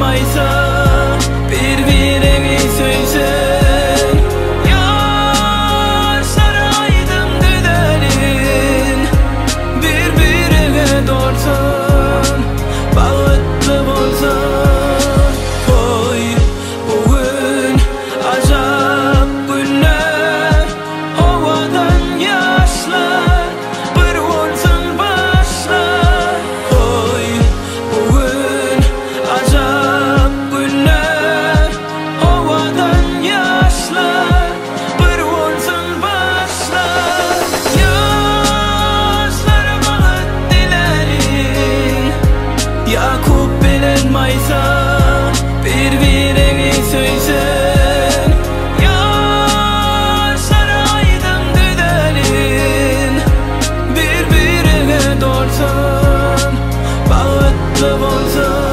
maysa bir-birini söysen. Yaşlar aydın düdelin bir-birine dorsan, bağıtlı bolsan. Koy bugün acap günler, ovadan yaşlar bir olsun başlar. Koy bugün acap günler, ovadan yaşlar bir olsun başlar. Yaşlar bağıt dilerin, Yakup bilen maysa bir-birini söysen. Yaşlar aydın düdelin bir-birine dorsan, bağıtlı bolsan.